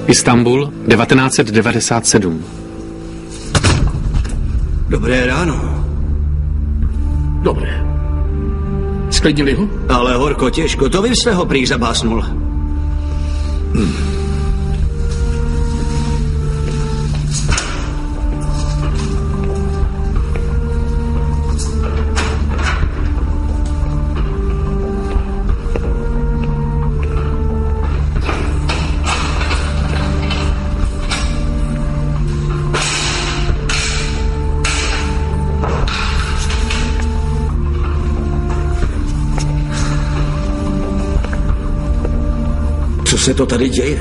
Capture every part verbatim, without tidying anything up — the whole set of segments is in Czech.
Istanbul, devatenáct set devadesát sedm. Dobré ráno. Dobré. Sklidnili ho? Ale horko těžko, to vy jste ho prý zabásnul. Hm. Co se to tady děje?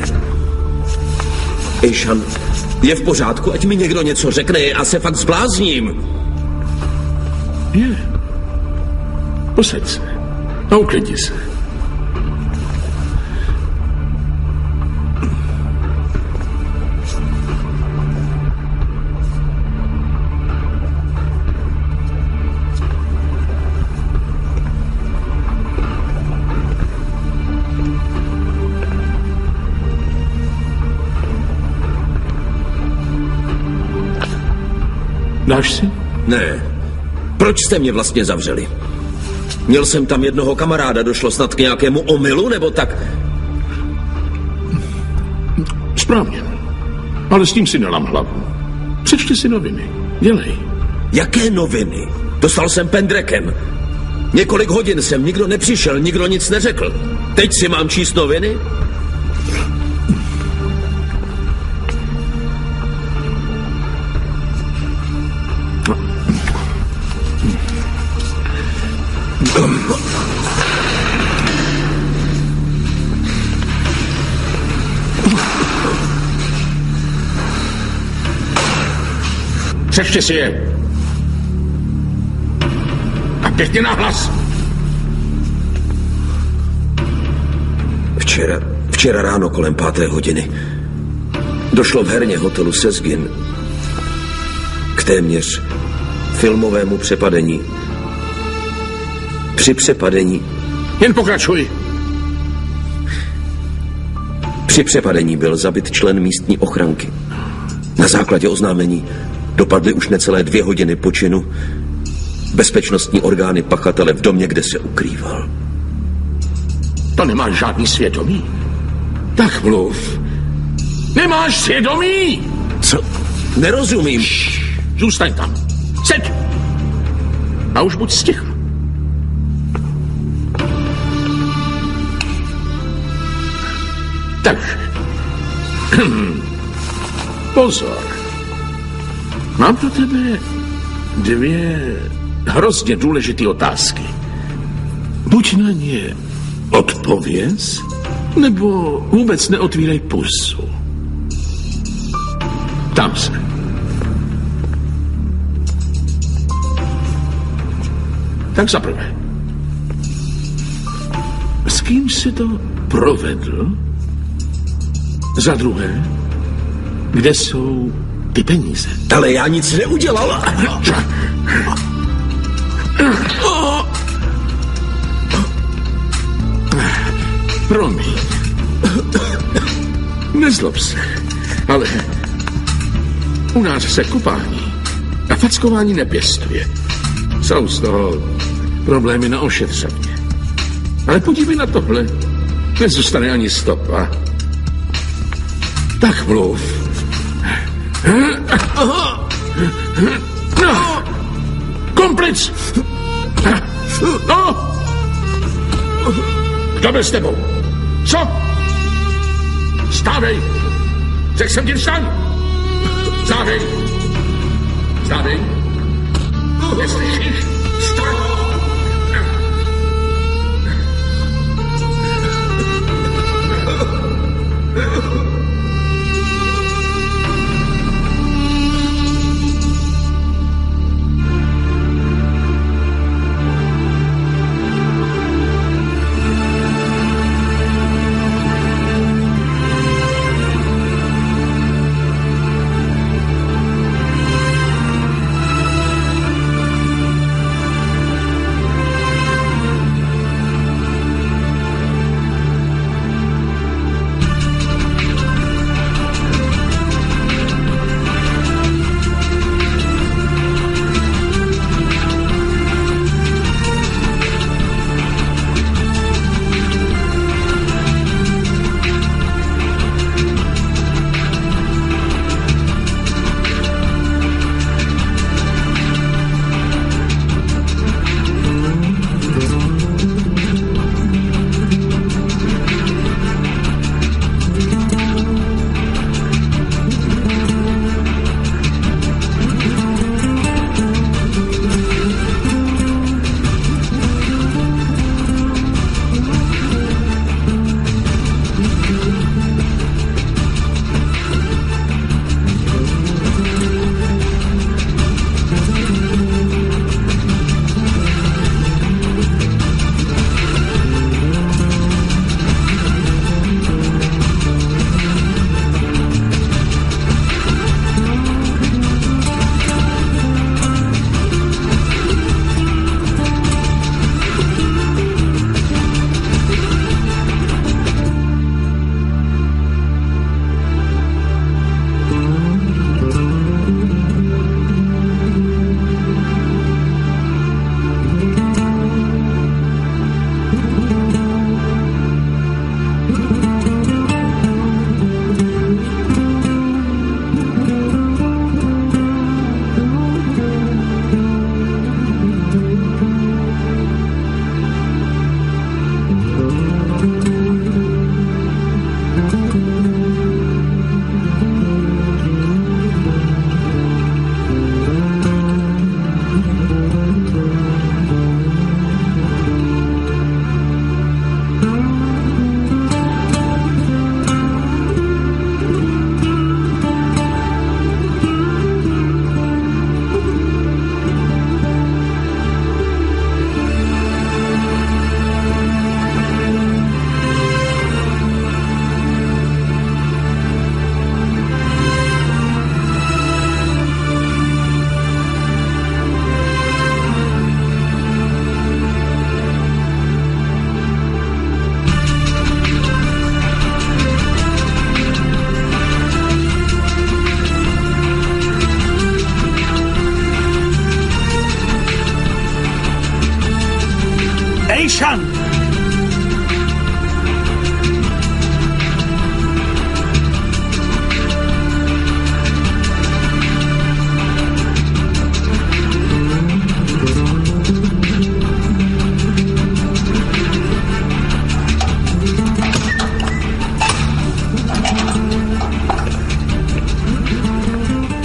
Ejšan, je v pořádku, ať mi někdo něco řekne, já se fakt zblázním. Je. Posaď se a uklidni se. Dáš si? Ne. Proč jste mě vlastně zavřeli? Měl jsem tam jednoho kamaráda, došlo snad k nějakému omylu, nebo tak? Správně. Ale s tím si nelám hlavu. Přečti si noviny. Dělej. Jaké noviny? Dostal jsem pendrekem. Několik hodin jsem, nikdo nepřišel, nikdo nic neřekl. Teď si mám číst noviny? Přečti si je. A pěkně nahlas. Včera, včera ráno kolem páté hodiny došlo v herně hotelu Sezgin k téměř filmovému přepadení. Při přepadení... Jen pokračuj. Při přepadení byl zabit člen místní ochranky. Na základě oznámení dopadly už necelé dvě hodiny po činu bezpečnostní orgány pachatele v domě, kde se ukrýval. To nemáš žádný svědomí? Tak mluv. Nemáš svědomí? Co? Nerozumím. Šš, zůstaň tam. Seď. A už buď sticha. Takže. Pozor. Mám pro tebe dvě hrozně důležité otázky. Buď na ně odpověz, nebo vůbec neotvírej pusu. Tam se. Tak zaprvé. S kým si to provedl? Za druhé, kde jsou ty peníze? Ale já nic neudělal. Promiň. Nezlob se, ale u nás se kupání a fackování nepěstuje. Jsou z toho problémy na ošetřovně. Ale podívej na tohle. Nezůstane ani stopa. Tak mluv. No. Komplic! No! Kdo byl s tebou? Co? Stávej! Řekl jsem ti vstaň! Stávej! Stávej! Neslyšíš? Vstaň!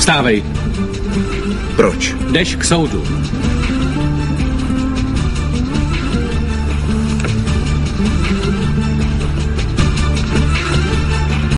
Vstávej. Proč? Jdeš k soudu.